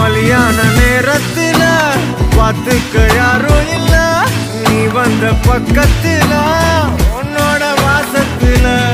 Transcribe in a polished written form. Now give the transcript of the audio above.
மலியான நேரத்துல பார்த்துக்க யாரும் இல்ல, நீ வந்த பக்கத்துல உன்னோட வாசத்துல